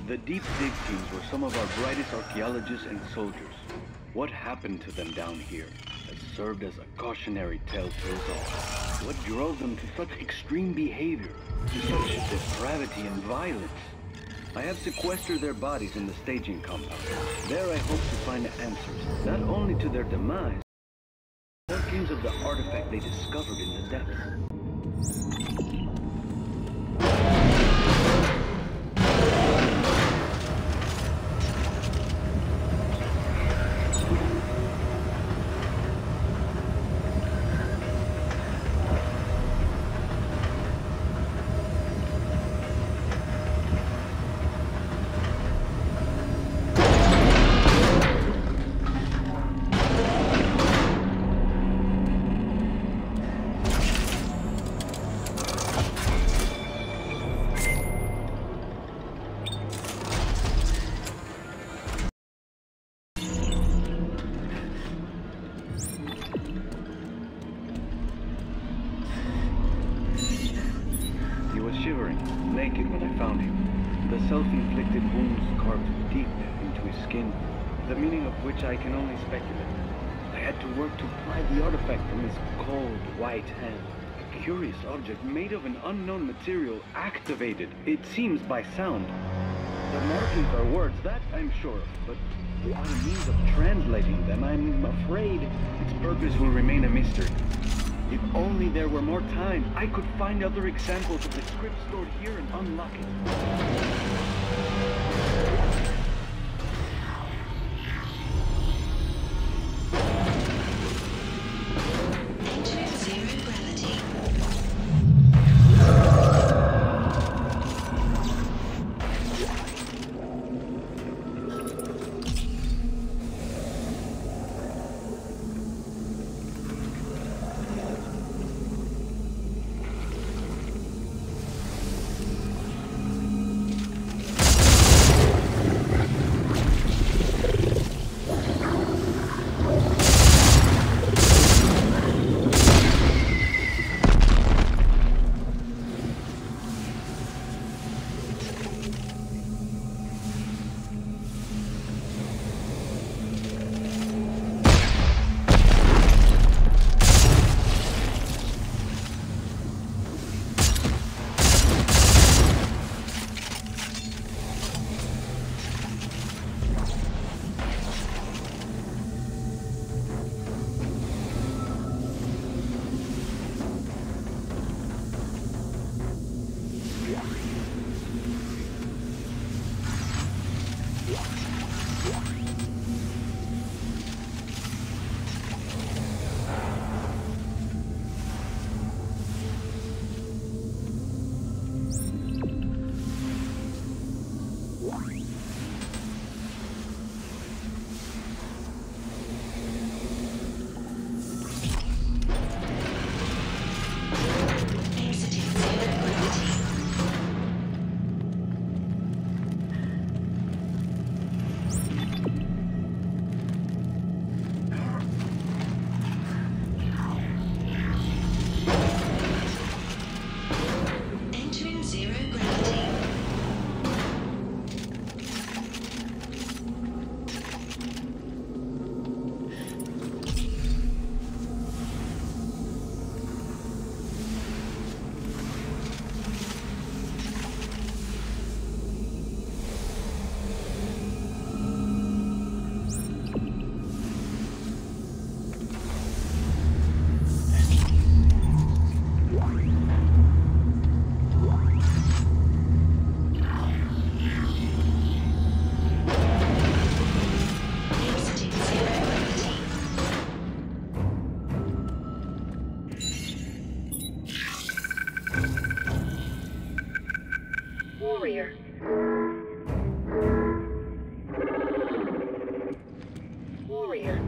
The Deep Dig teams were some of our brightest archaeologists and soldiers. What happened to them down here has served as a cautionary tale to us all. What drove them to such extreme behavior, to such depravity and violence? I have sequestered their bodies in the staging compound. There I hope to find answers, not only to their demise, but workings of the artifact they discovered in the depths. Naked when I found him. The self-inflicted wounds carved deep into his skin, the meaning of which I can only speculate. I had to work to pry the artifact from his cold, white hand. A curious object made of an unknown material activated, it seems by sound. The markings are words, that I'm sure of, but without a means of translating them, I'm afraid its purpose will remain a mystery. If only there were more time, I could find other examples of the script stored here and unlock it. Warrior. Warrior.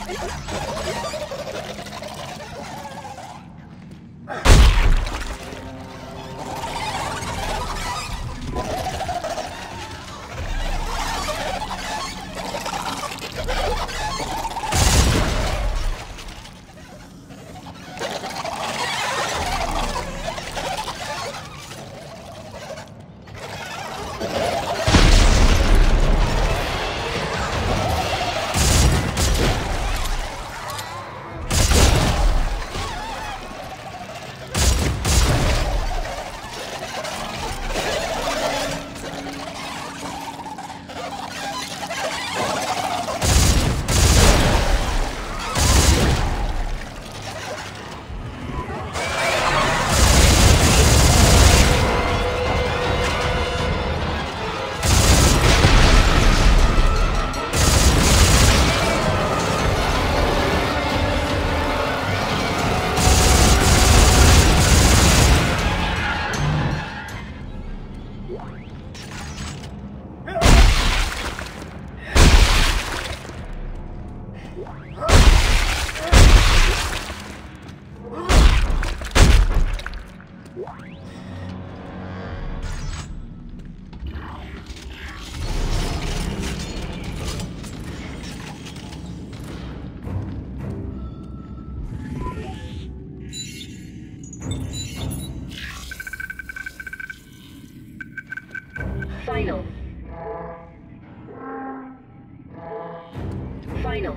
Final. Final.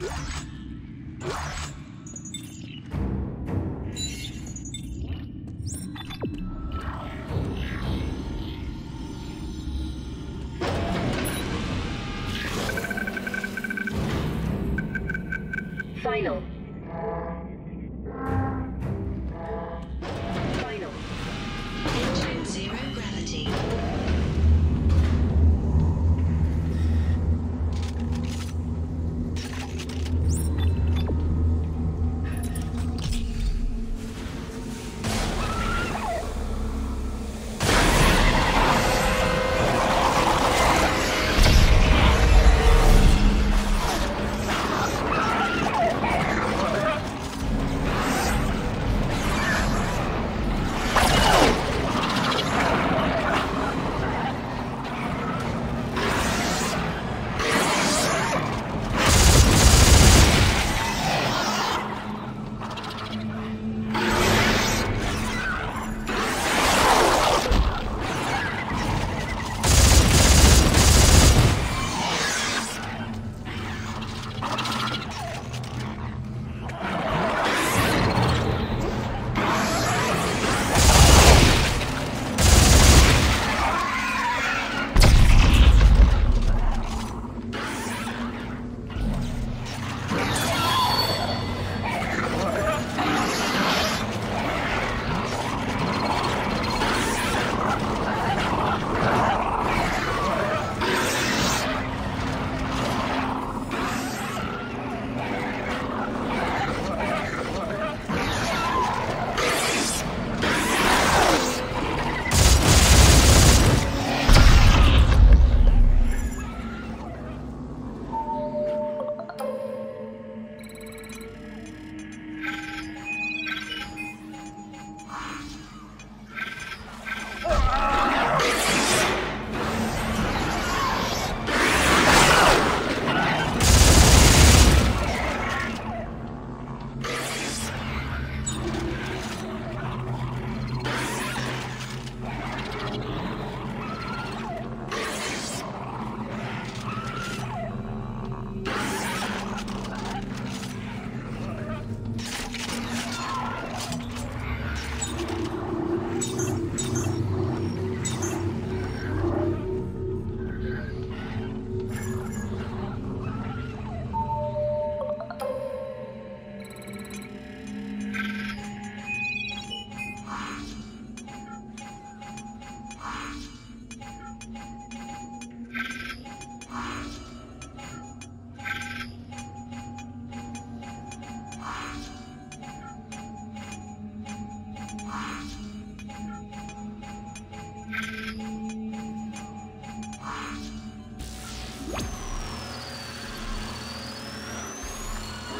Final. Final. Entering zero gravity.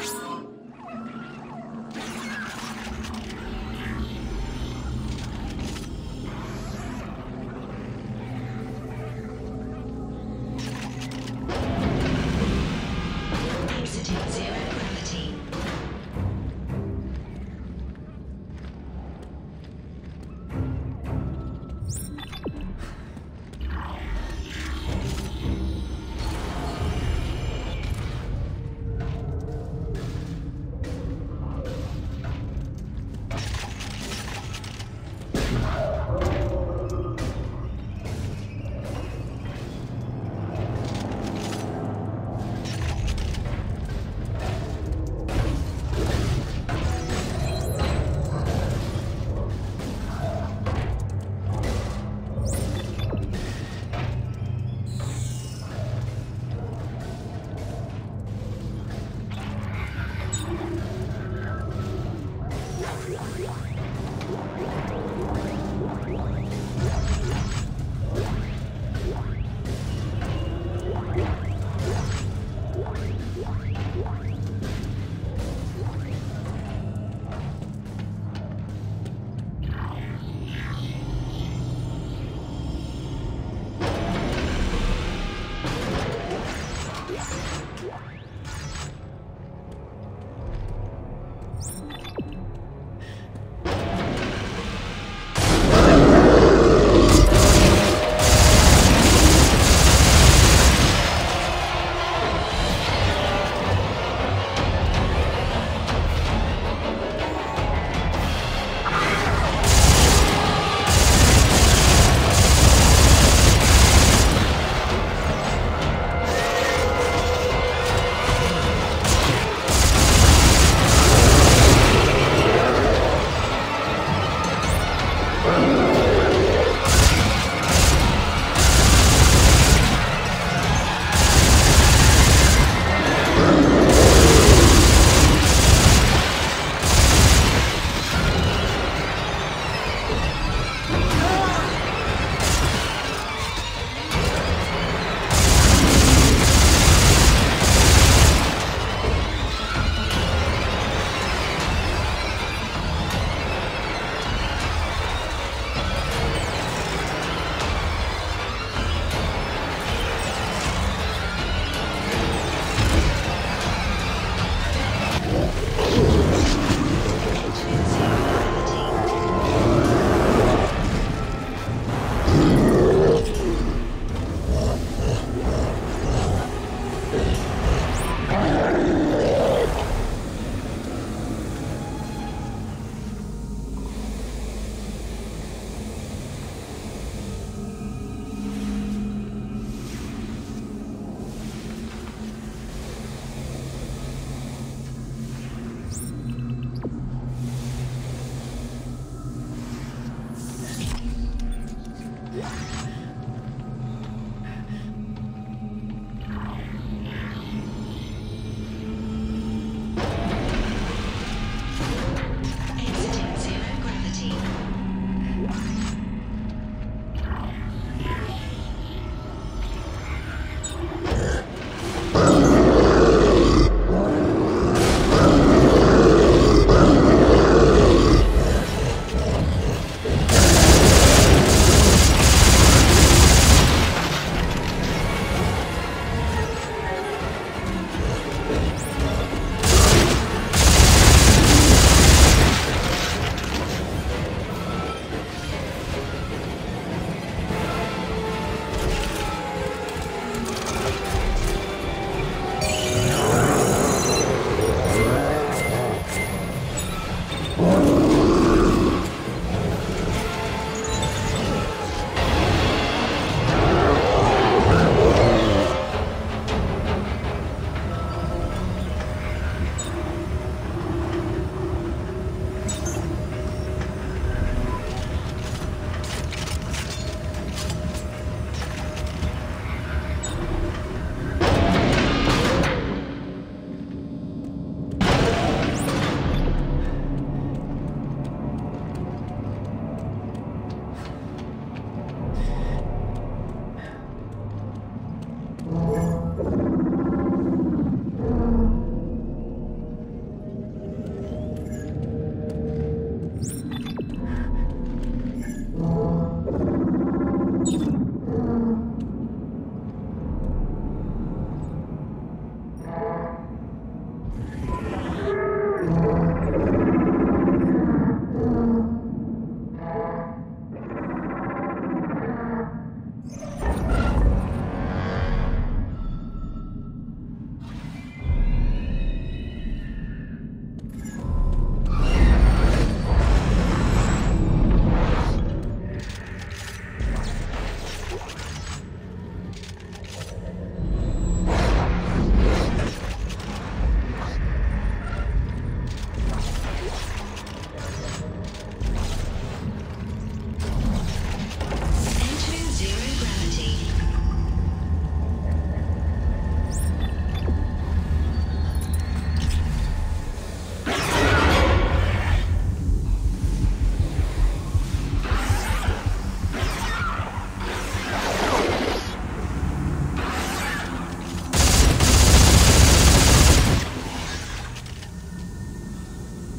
Exiting zero gravity.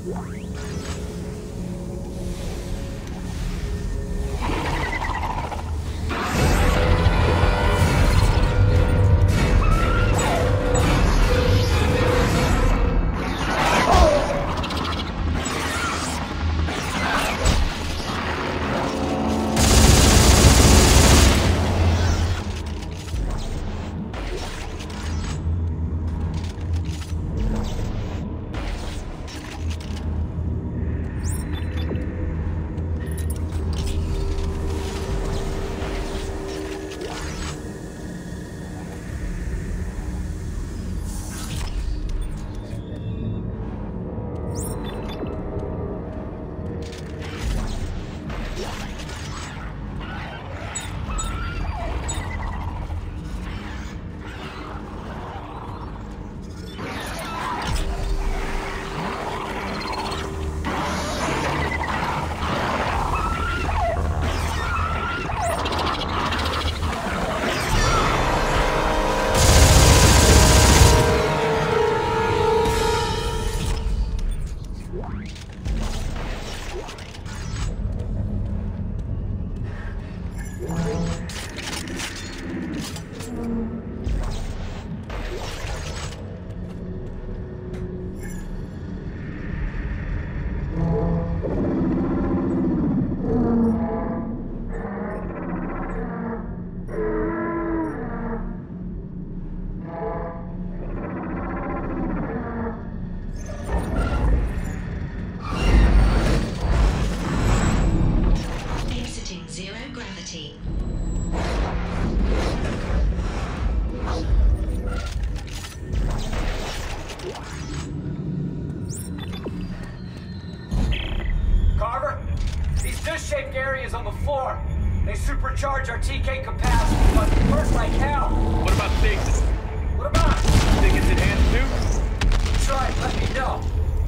dish-shaped areas on the floor. They supercharge our TK capacity, but it hurts like hell. What about Satan? What about it? Think it's enhanced too? Try it, let me know.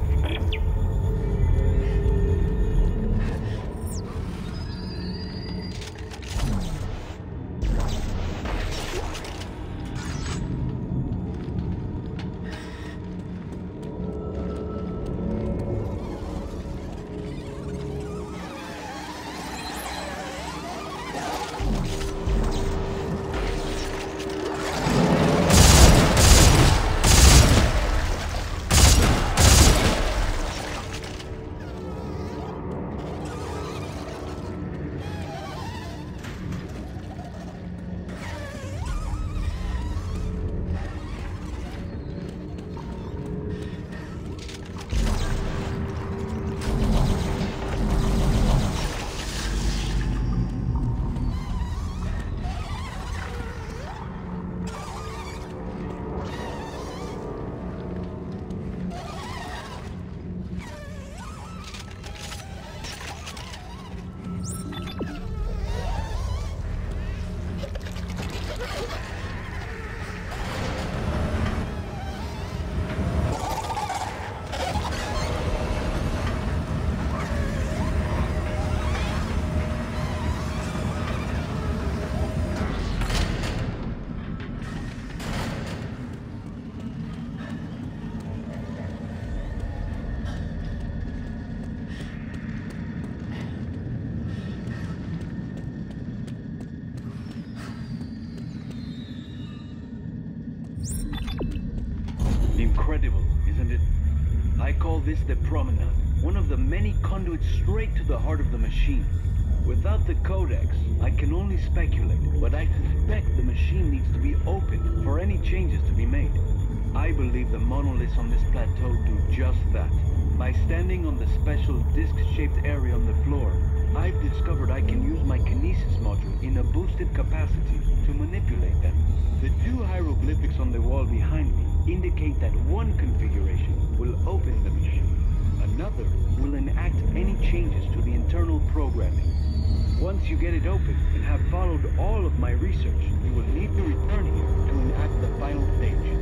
Incredible, isn't it? I call this the Promenade, one of the many conduits straight to the heart of the machine. Without the Codex, I can only speculate, but I suspect the machine needs to be opened for any changes to be made. I believe the monoliths on this plateau do just that. By standing on the special disc-shaped area on the floor, I've discovered I can use my kinesis module in a boosted capacity to manipulate them. The two hieroglyphics on the wall behind me indicate that one configuration will open the machine. Another will enact any changes to the internal programming. Once you get it open and have followed all of my research, you will need to return here to enact the final stage.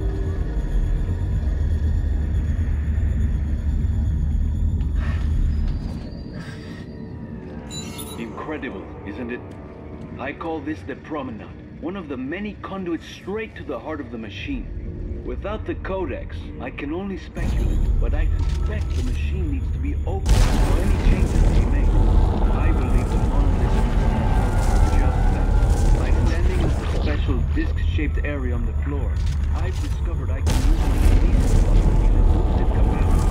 Incredible, isn't it? I call this the Promenade, one of the many conduits straight to the heart of the machine. Without the codex, I can only speculate, but I suspect the machine needs to be opened for any changes to be made. I believe the monolith is just that. By standing in a special disc-shaped area on the floor, I've discovered I can use my release block in a boosted capacity.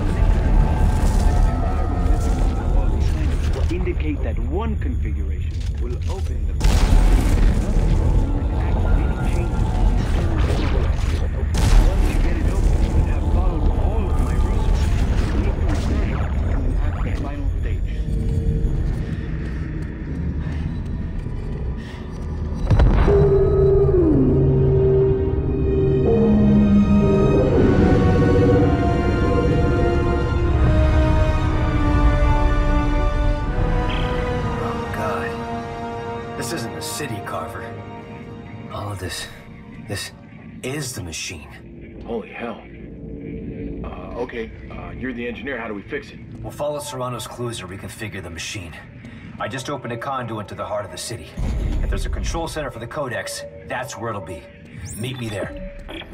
Will indicate that one configuration will open the door and activate any changes to the external program. Once you get it open, you will have followed all of my research. You need to return at the final stage. This is the machine. Holy hell. Okay, you're the engineer. How do we fix it? We'll follow Serrano's clues and reconfigure the machine. I just opened a conduit to the heart of the city. If there's a control center for the Codex, that's where it'll be. Meet me there.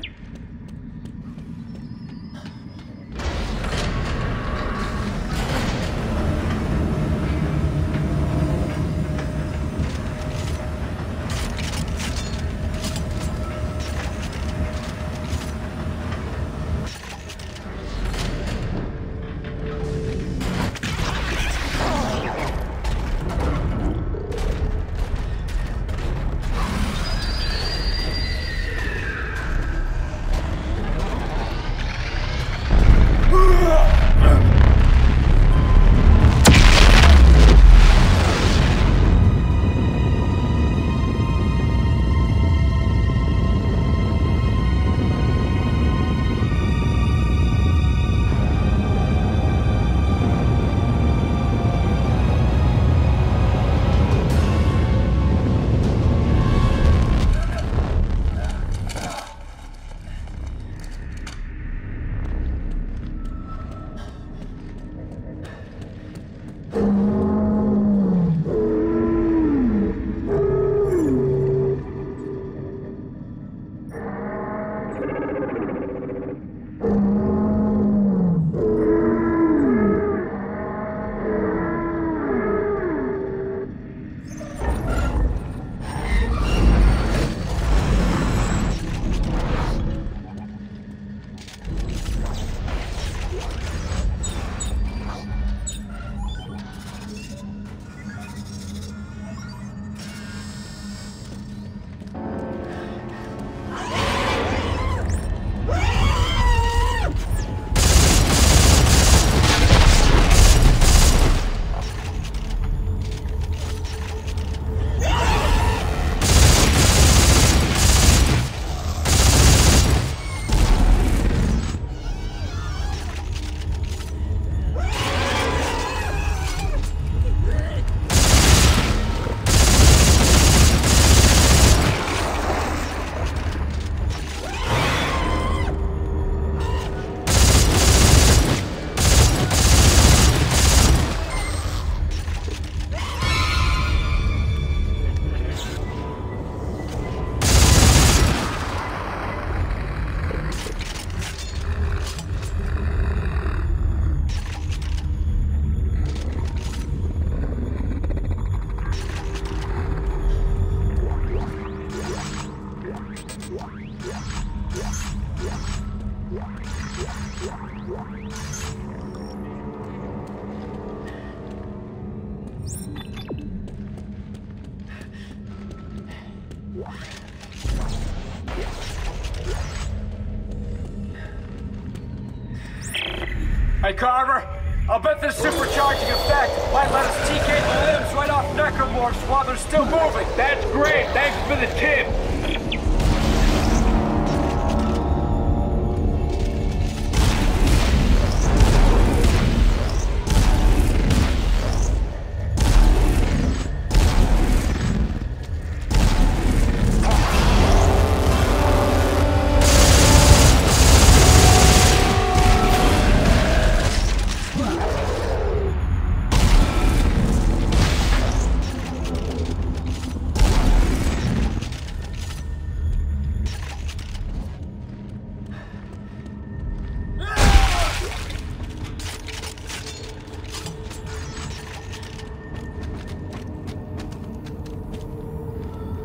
Hey, Carver, I'll bet this supercharging effect might let us TK the limbs right off necromorphs while they're still moving. That's great. Thanks for the tip.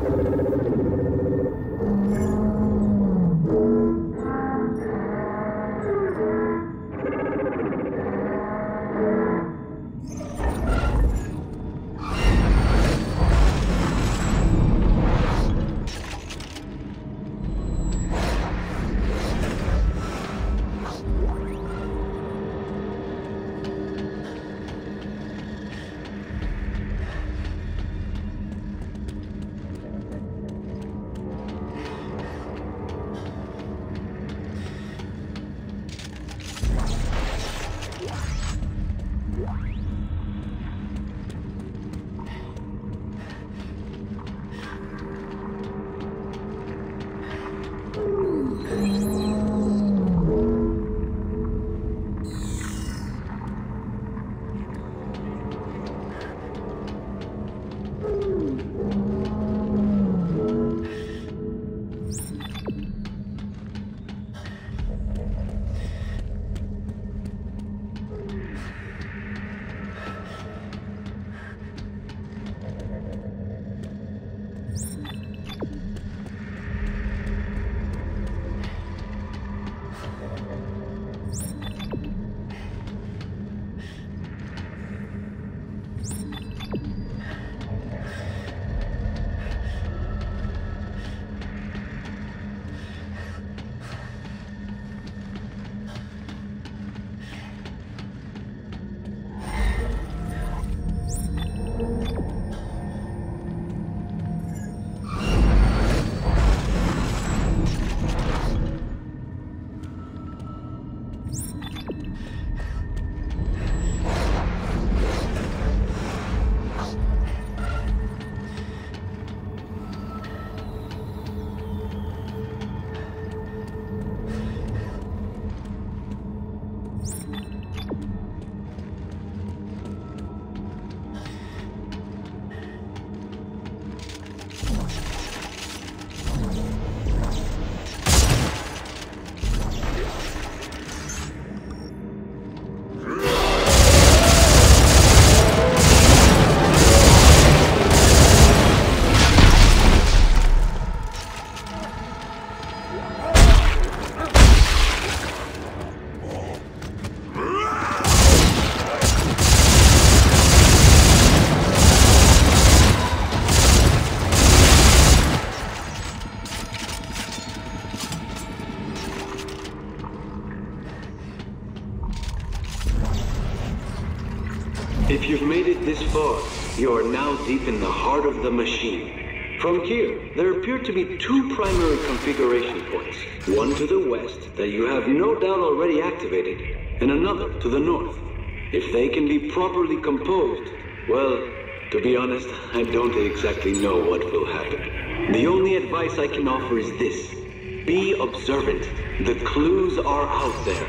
If you've made it this far, you are now deep in the heart of the machine. From here, there appear to be two primary configuration points. One to the west that you have no doubt already activated, and another to the north. If they can be properly composed, well, to be honest, I don't exactly know what will happen. The only advice I can offer is this. Be observant. The clues are out there.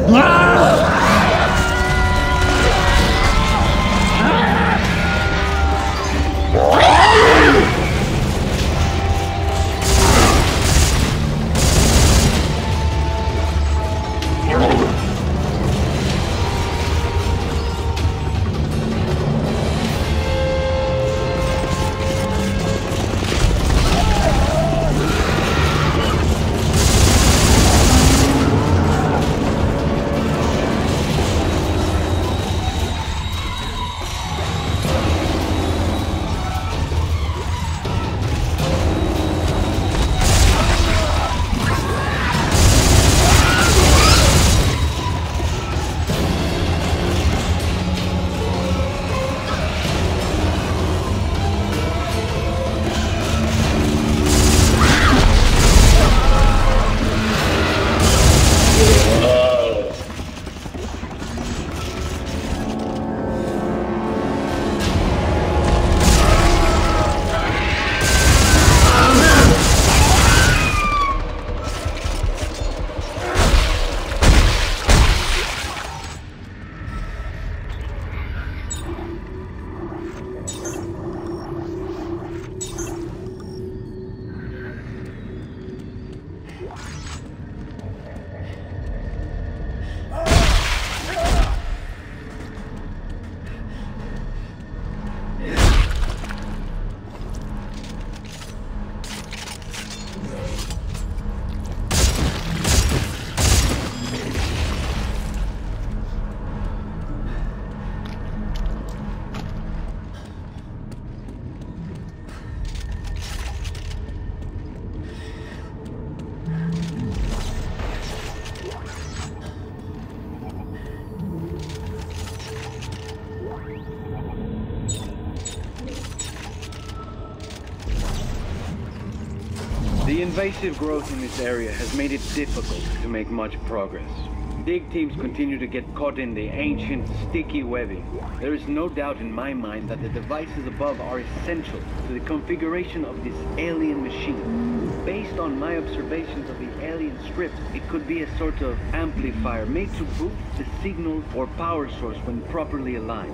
The invasive growth in this area has made it difficult to make much progress. Dig teams continue to get caught in the ancient, sticky webbing. There is no doubt in my mind that the devices above are essential to the configuration of this alien machine. Based on my observations of the alien script, it could be a sort of amplifier made to boost the signal or power source when properly aligned.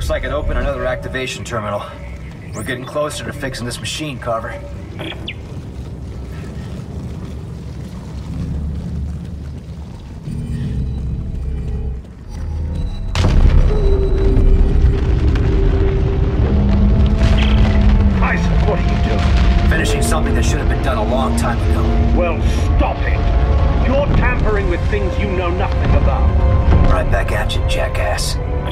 Looks like it opened another activation terminal. We're getting closer to fixing this machine, Carver. Isaac, what are you doing? Finishing something that should have been done a long time ago. Well, stop it! You're tampering with things you know nothing about. Right back at you, jackass.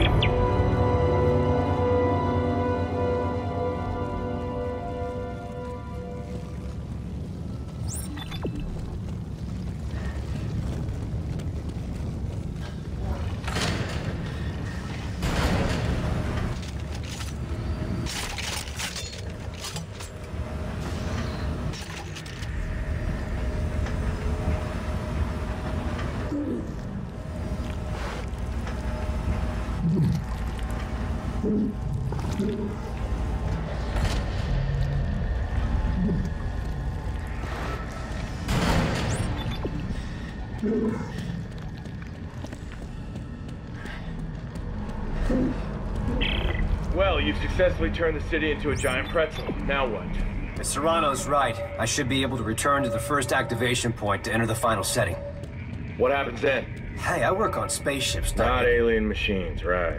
Well, you've successfully turned the city into a giant pretzel. Now what? If Serrano's right, I should be able to return to the first activation point to enter the final setting. What happens then? Hey, I work on spaceships, Not don't I? alien machines, right?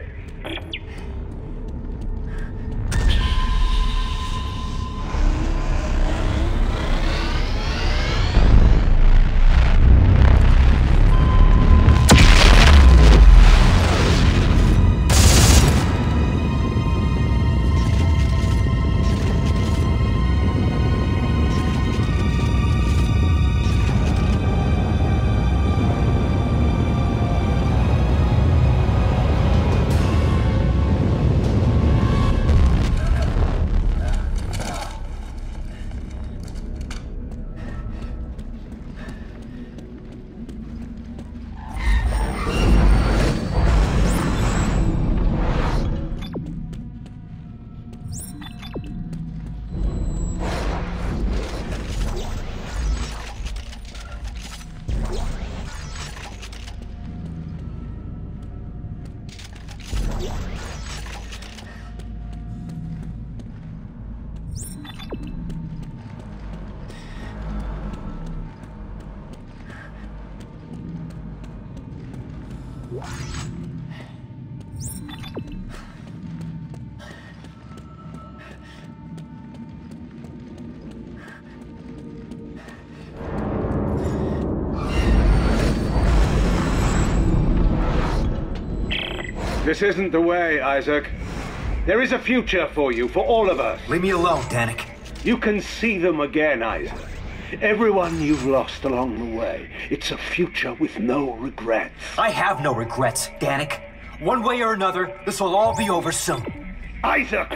This isn't the way, Isaac. There is a future for you, for all of us. Leave me alone, Danik. You can see them again, Isaac. Everyone you've lost along the way. It's a future with no regrets. I have no regrets, Danik. One way or another, this will all be over soon. Isaac!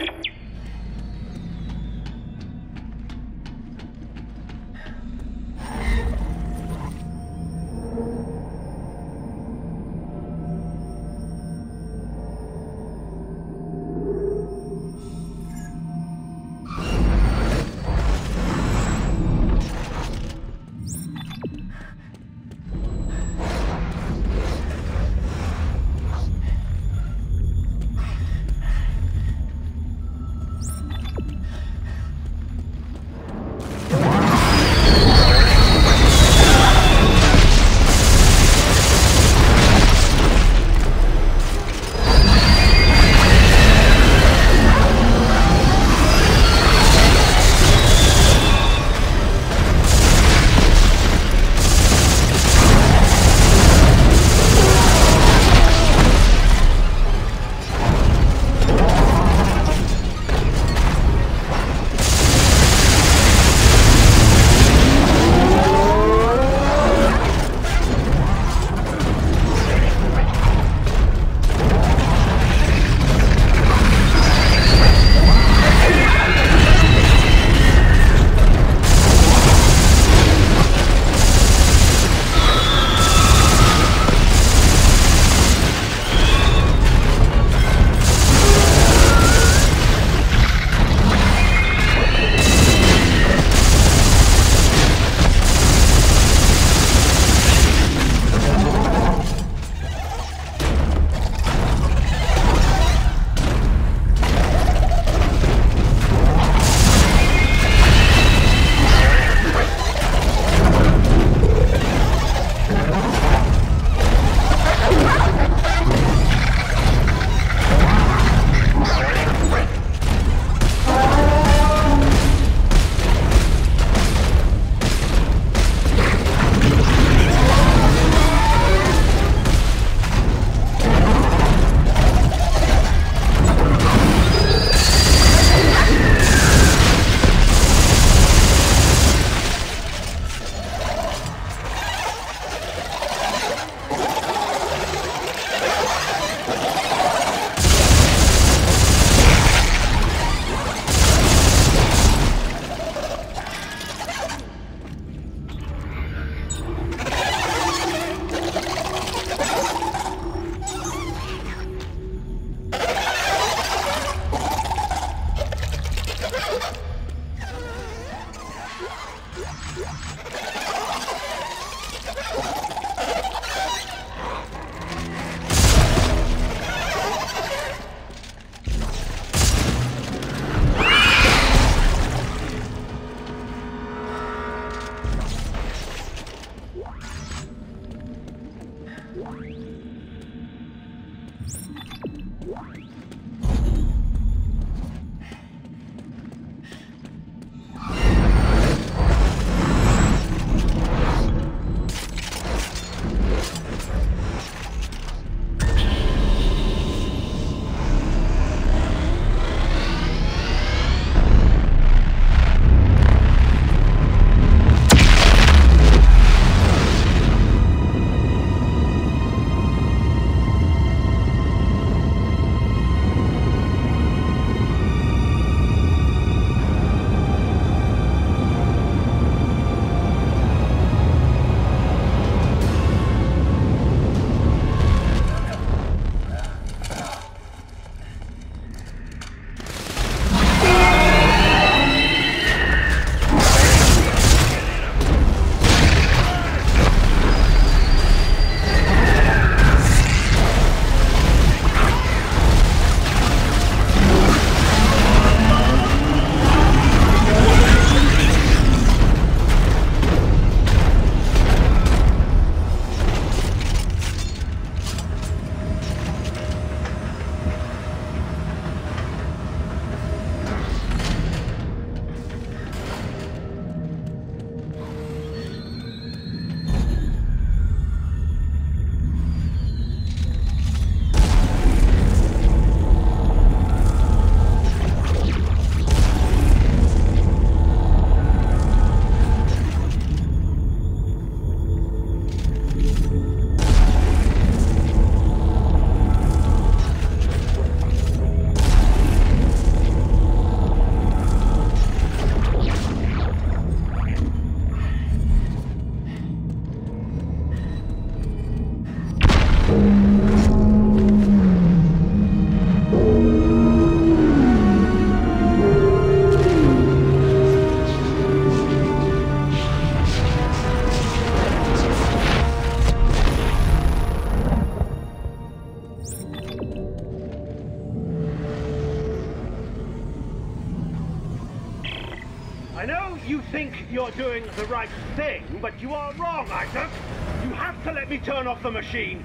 I know you think you're doing the right thing, but you are wrong, Isaac. You have to let me turn off the machine.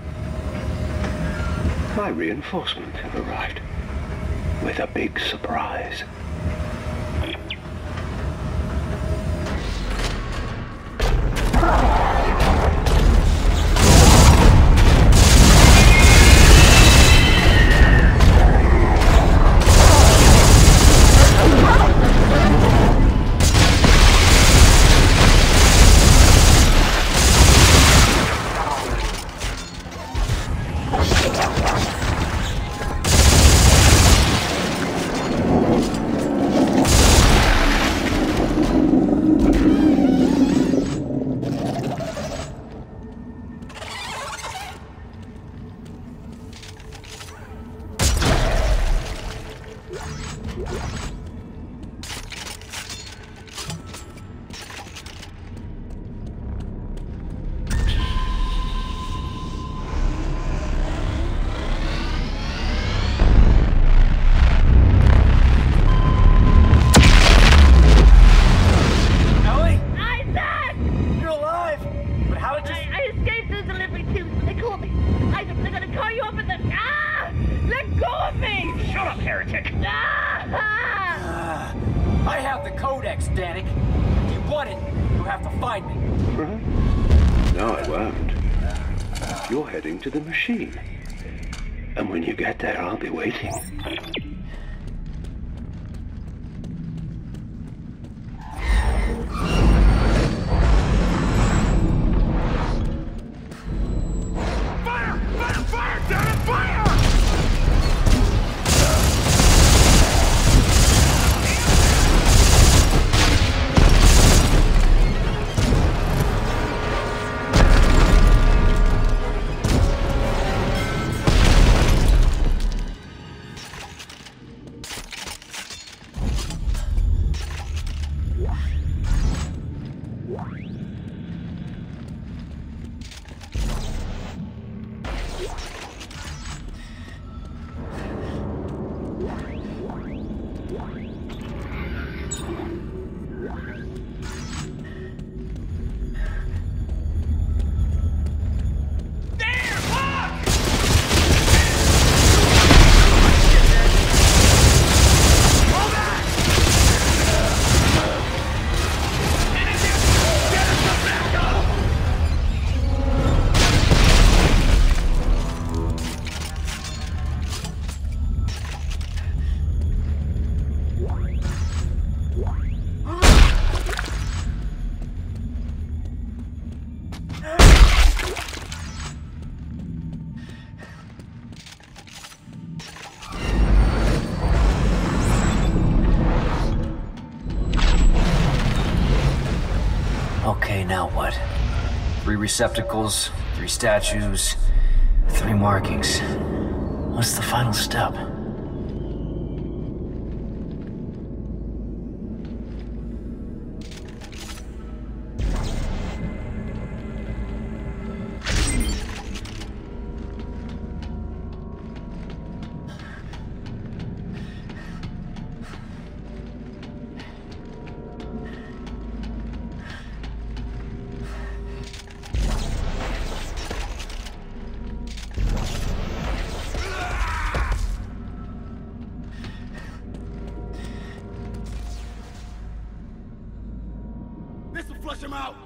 My reinforcement have arrived with a big surprise. I have the Codex, Danik. If you want it, you have to find me. No, I won't. You're heading to the machine. And when you get there, I'll be waiting. Fire! Fire! Fire! Danik, fire! Okay, now what? 3 receptacles, 3 statues, 3 markings. What's the final step? This'll flush him out!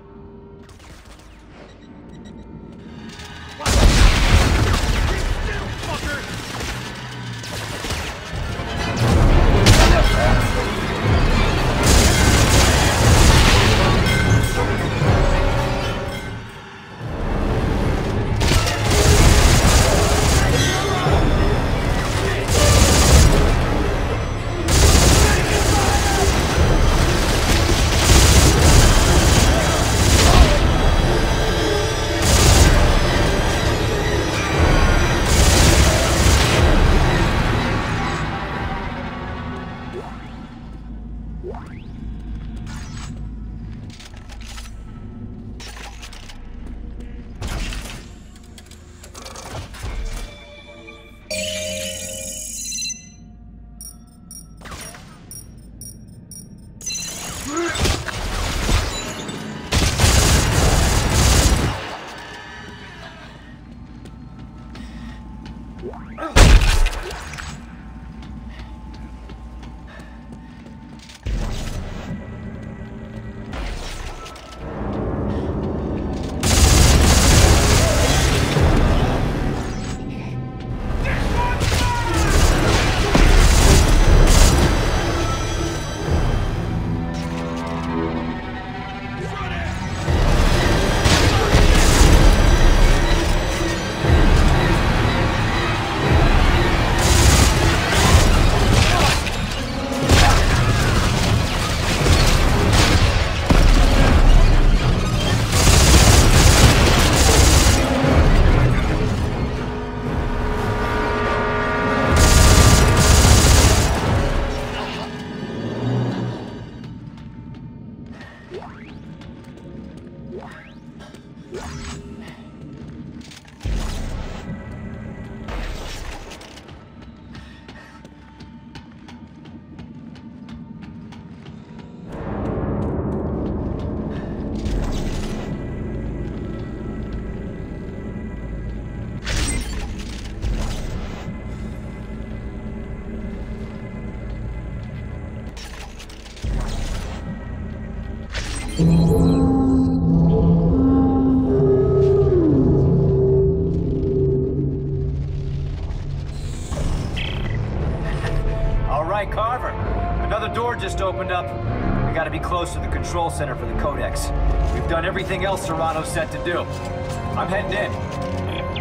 All right, Carver. Another door just opened up. We gotta be close to the control center for the Codex. We've done everything else Serrano's set to do. I'm heading in.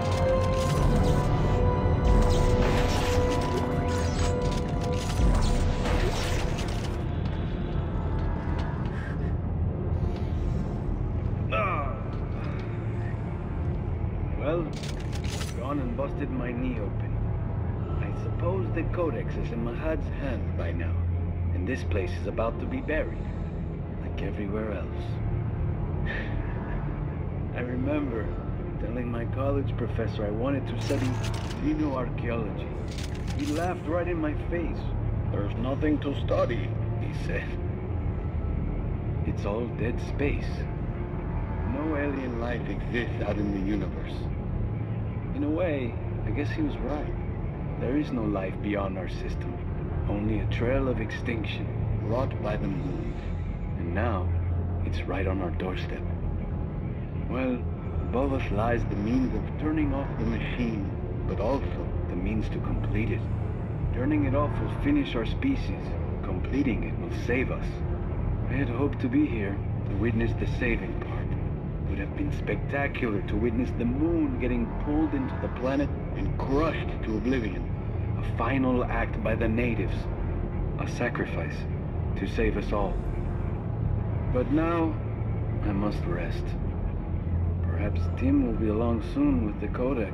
Well, gone and busted my knee open. I suppose the Codex is in Mahad's hands by now, and this place is about to be buried, like everywhere else. I remember telling my college professor I wanted to study xenoarchaeology. He laughed right in my face. "There's nothing to study," he said. "It's all dead space. No alien life exists out in the universe." In a way, I guess he was right. There is no life beyond our system, only a trail of extinction wrought by the moon. And now, it's right on our doorstep. Well, above us lies the means of turning off the machine, but also the means to complete it. Turning it off will finish our species. Completing it will save us. I had hoped to be here to witness the saving part. It would have been spectacular to witness the moon getting pulled into the planet and crushed to oblivion. A final act by the natives. A sacrifice to save us all. But now, I must rest. Perhaps Tim will be along soon with the Codex.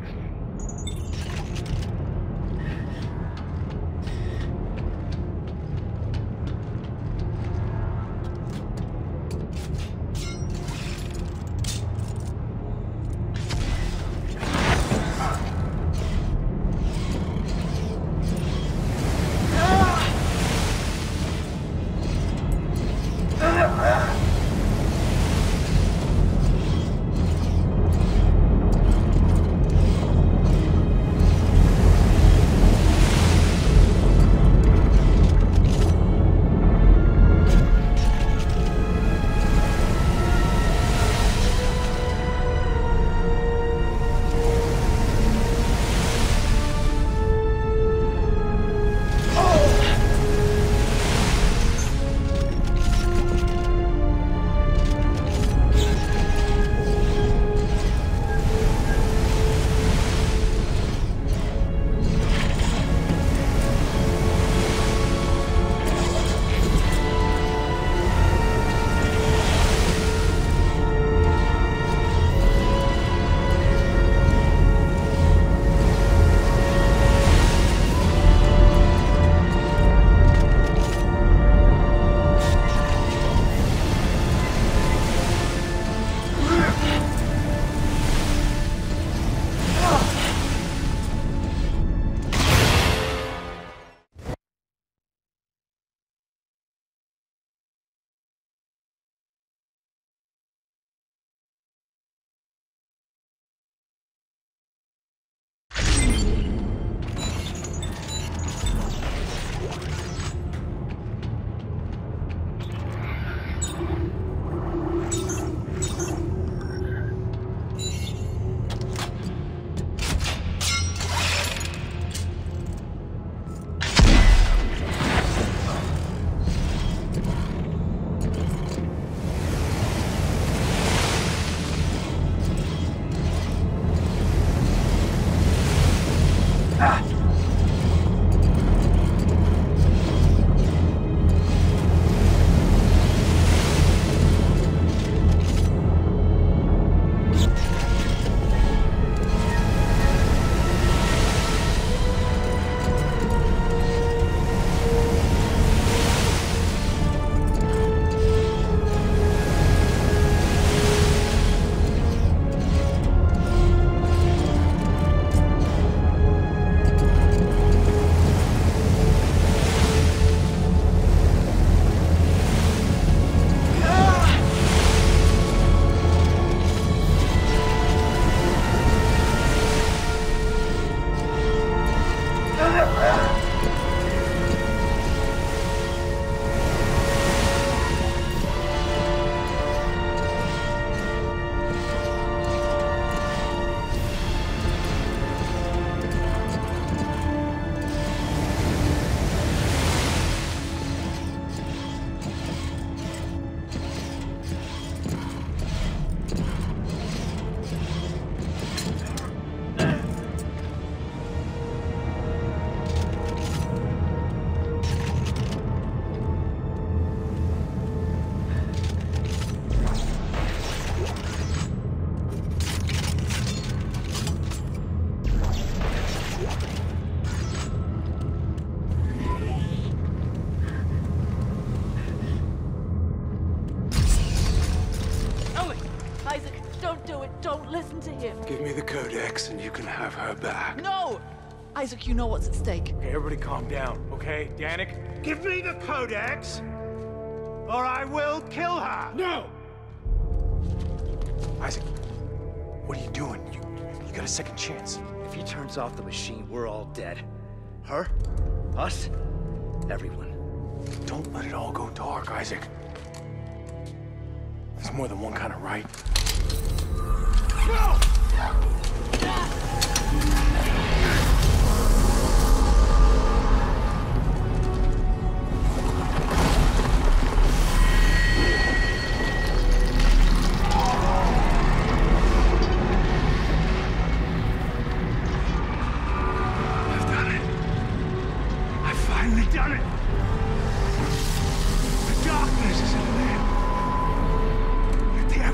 Don't listen to him. Give me the Codex and you can have her back. No! Isaac, you know what's at stake. Okay, everybody calm down, okay? Danik? Give me the Codex, or I will kill her! No! Isaac, what are you doing? You got a second chance. If he turns off the machine, we're all dead. Her? Us? Everyone. Don't let it all go dark, Isaac. There's more than one kind of right. No! I've done it. I've finally done it. The darkness is in there. But the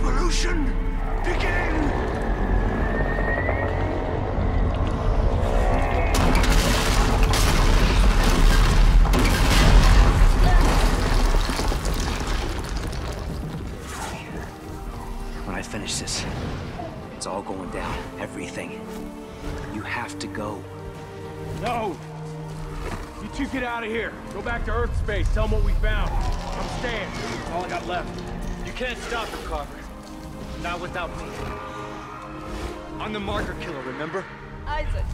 No! You two get out of here. Go back to Earth space. Tell them what we found. I'm staying. That's all I got left. You can't stop him, Carver. Not without me. I'm the marker killer, remember? Isaac!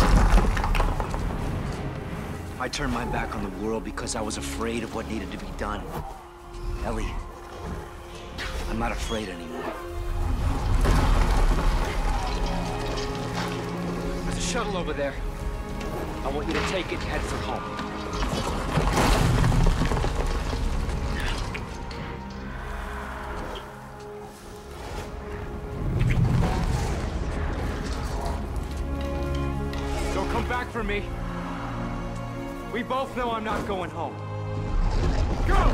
I turned my back on the world because I was afraid of what needed to be done. Ellie, I'm not afraid anymore. There's a shuttle over there. I want you to take it and head for home. Don't come back for me. We both know I'm not going home. Go!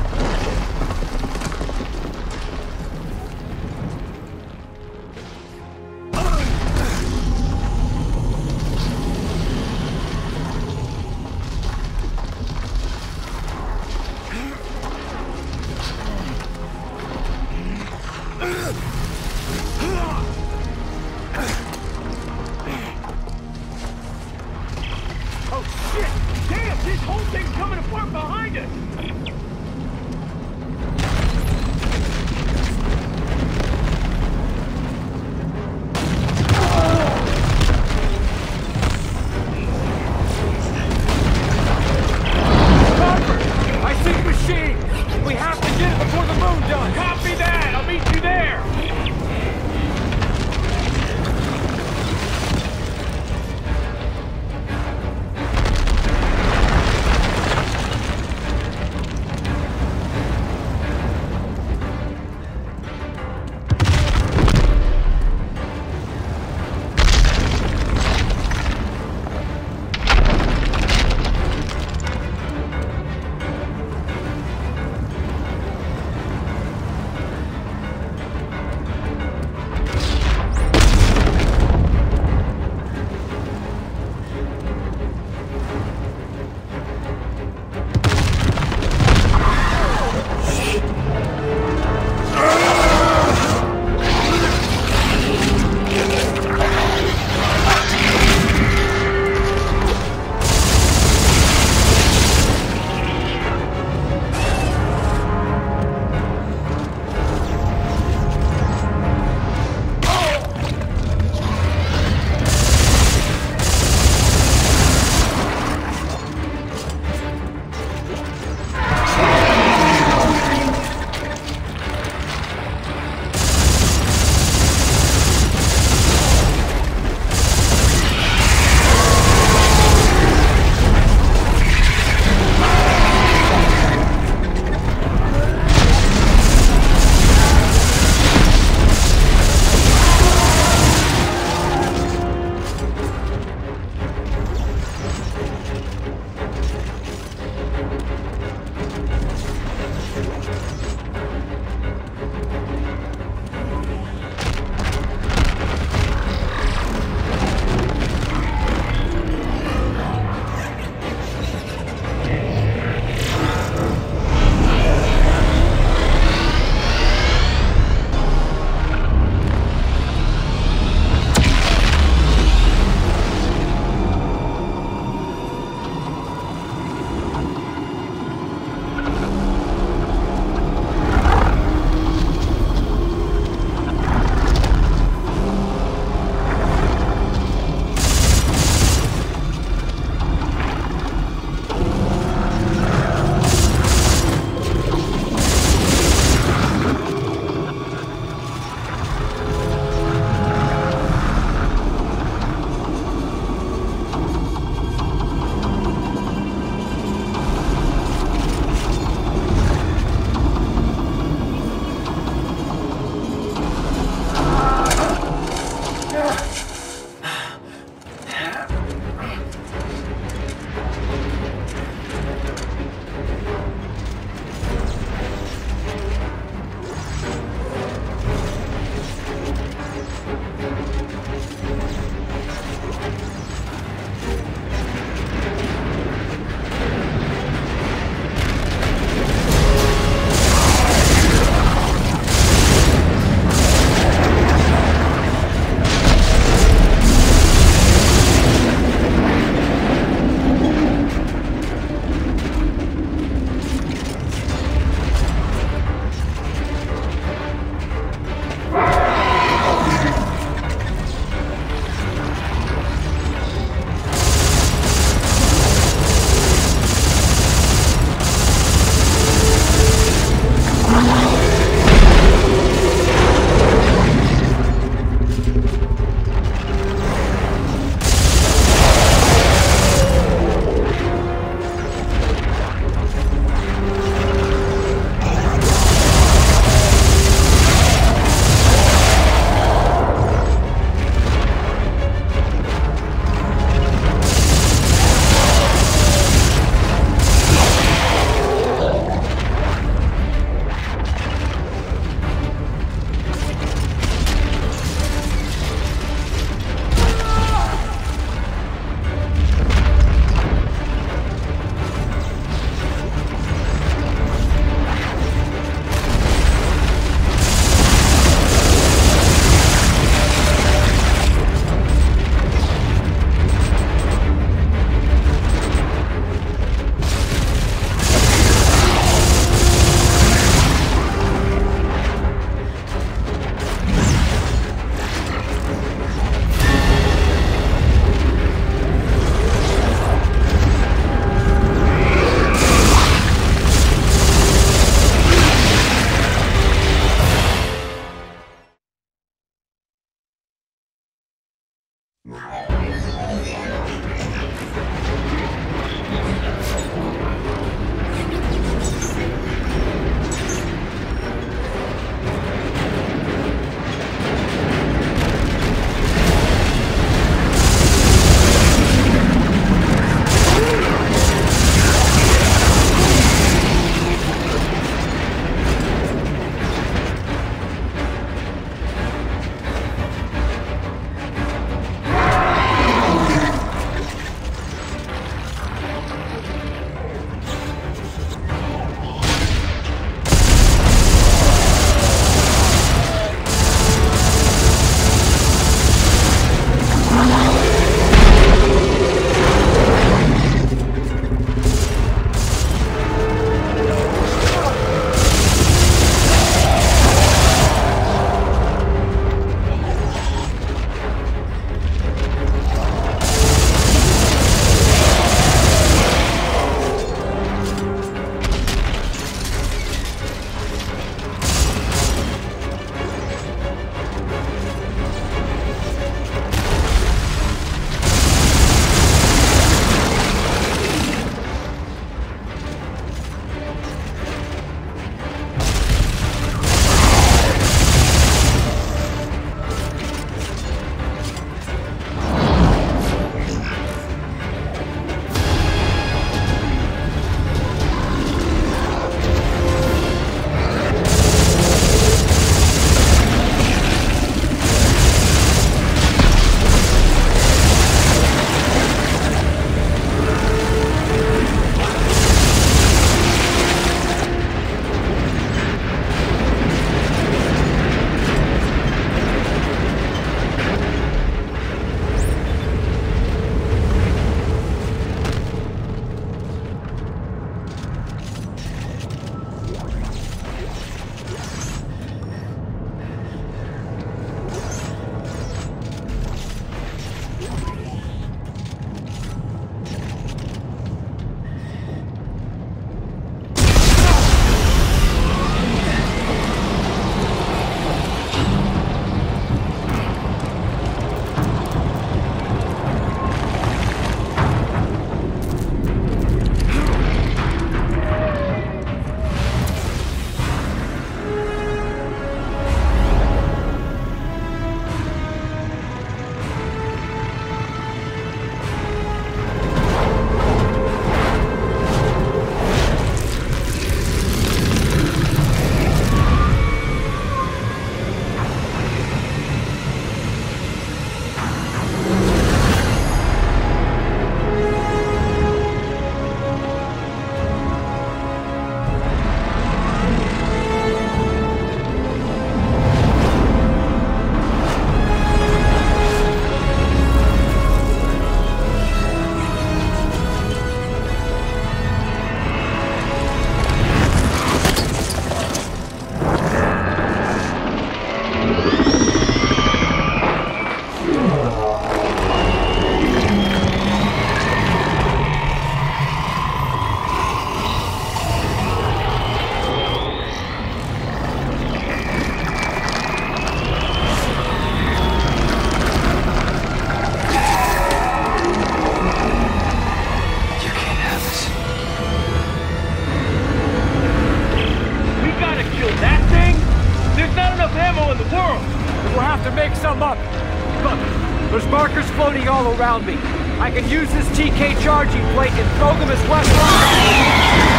There's markers floating all around me. I can use this TK charging plate and throw them as weapons.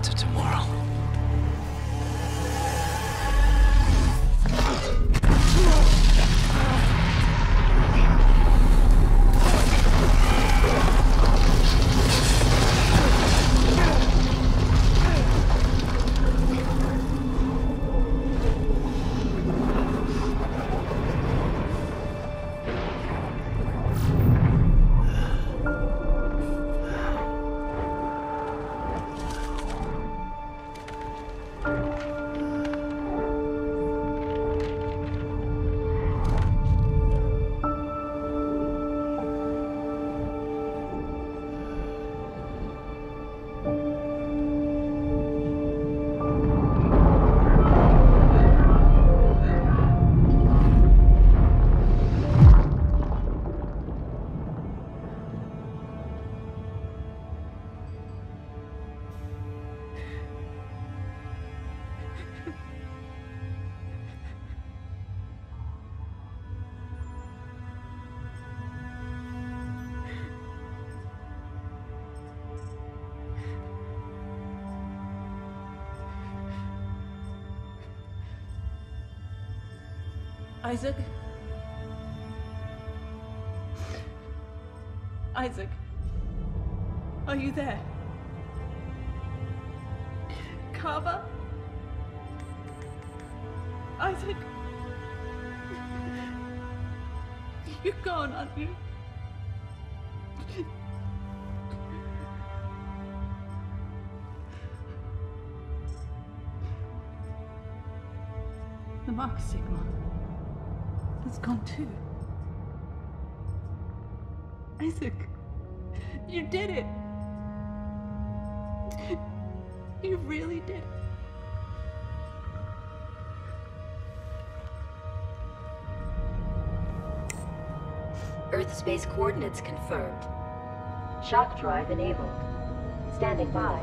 get to tomorrow. Isaac? Isaac? Are you there? Carver? Isaac? You're gone, aren't you? The Mark Sigma has gone too. Isaac, you did it. You really did it. Earth space coordinates confirmed. Shock drive enabled. Standing by.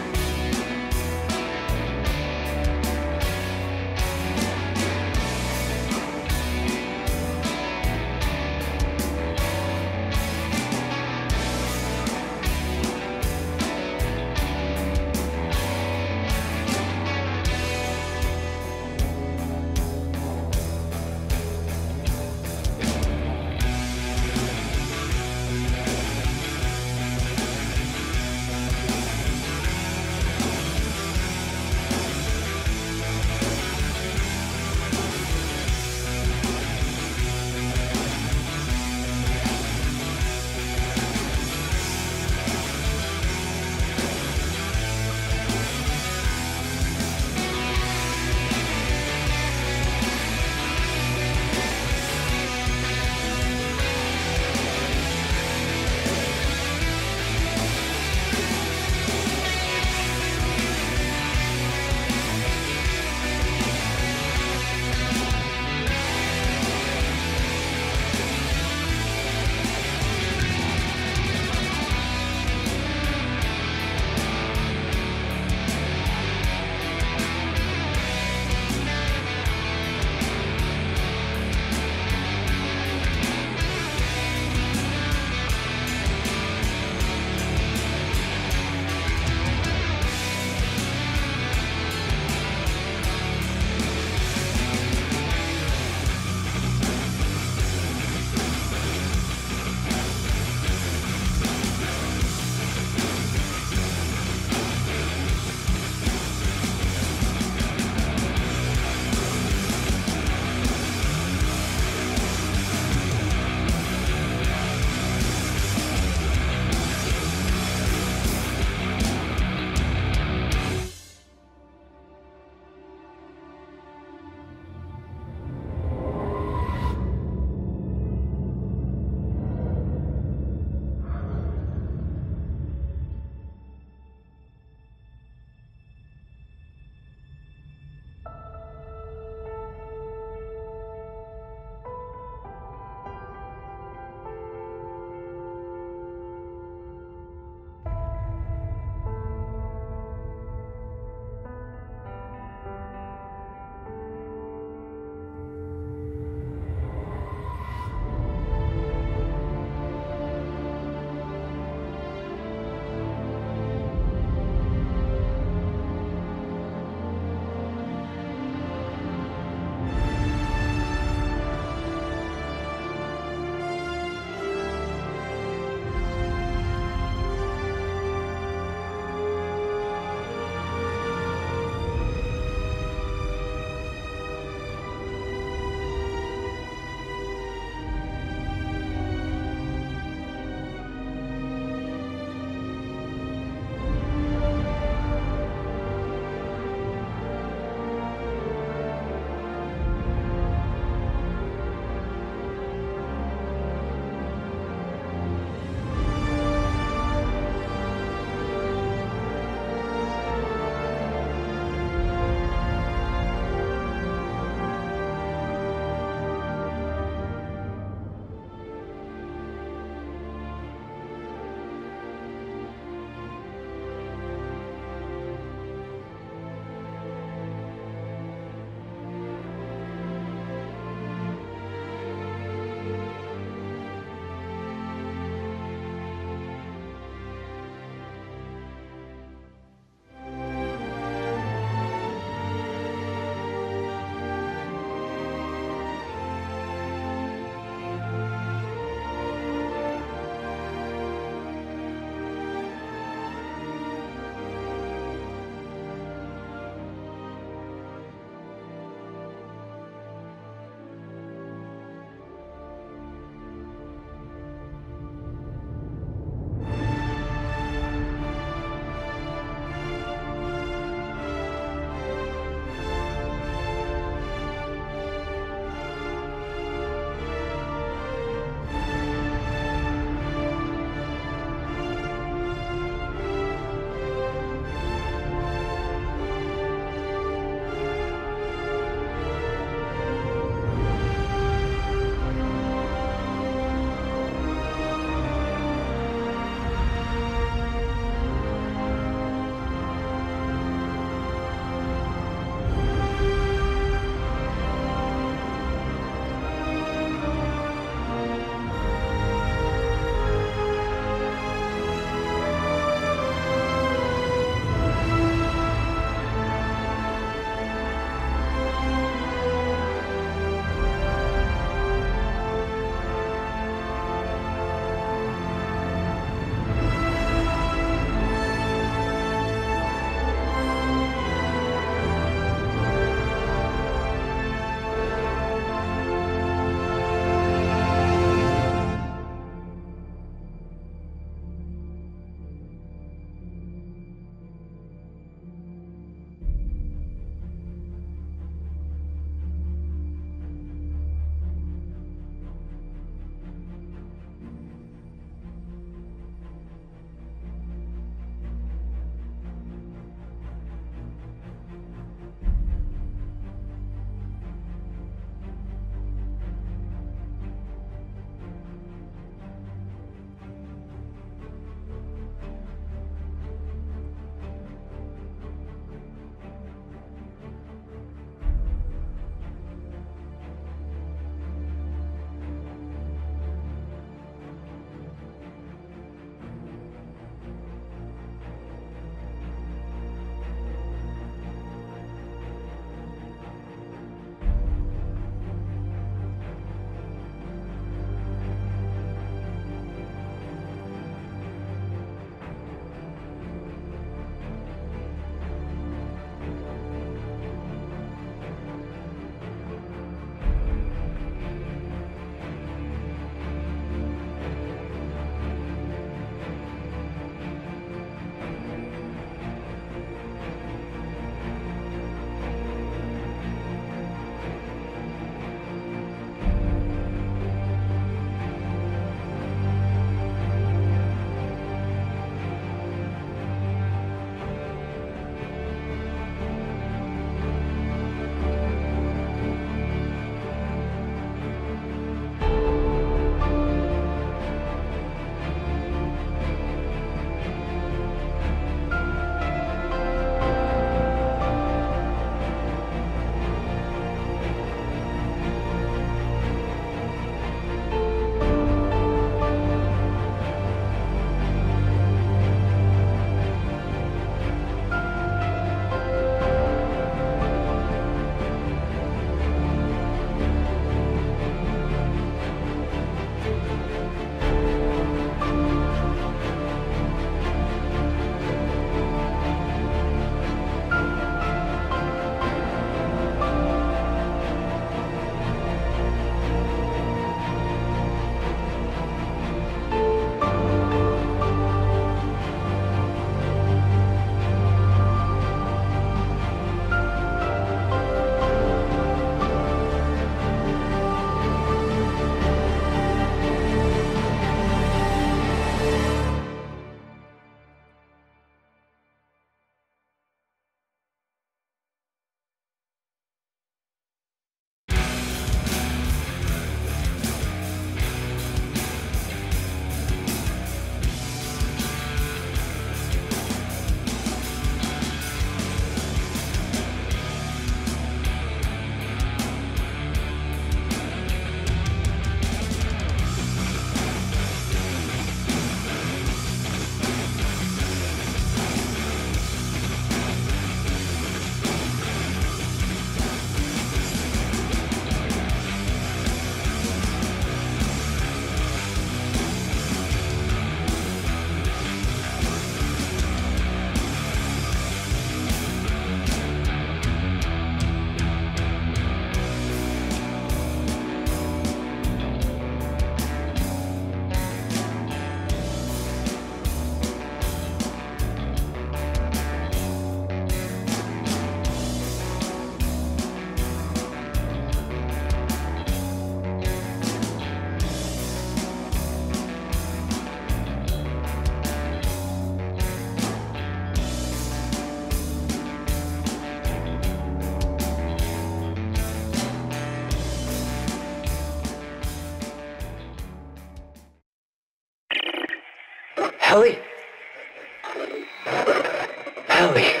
Ellie? Ellie.